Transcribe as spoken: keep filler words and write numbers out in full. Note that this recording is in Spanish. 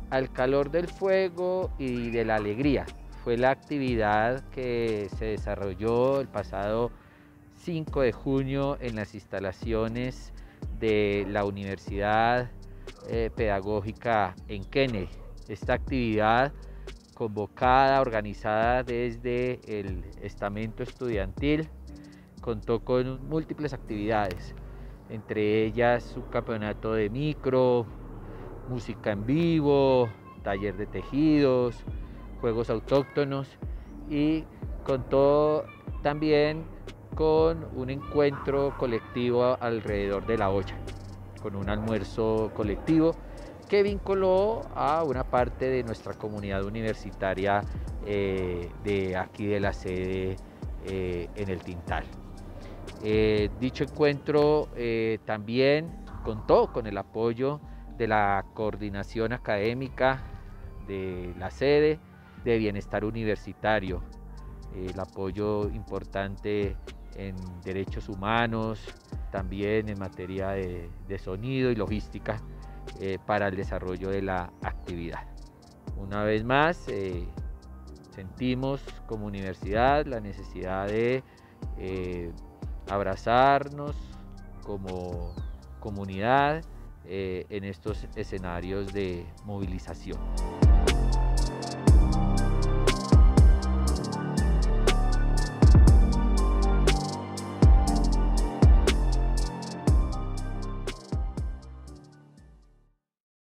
Al calor del fuego y de la alegría. Fue la actividad que se desarrolló el pasado cinco de junio en las instalaciones de la Universidad eh, Pedagógica en Kennedy. Esta actividad convocada, organizada desde el estamento estudiantil, contó con múltiples actividades, entre ellas un campeonato de micro, música en vivo, taller de tejidos, juegos autóctonos y contó también con un encuentro colectivo alrededor de la olla, con un almuerzo colectivo que vinculó a una parte de nuestra comunidad universitaria eh, de aquí de la sede eh, en el Tintal. Eh, dicho encuentro eh, también contó con el apoyo de la coordinación académica de la sede de bienestar universitario, eh, el apoyo importante en derechos humanos, también en materia de, de sonido y logística eh, para el desarrollo de la actividad. Una vez más, eh, sentimos como universidad la necesidad de eh, abrazarnos como comunidad eh, en estos escenarios de movilización.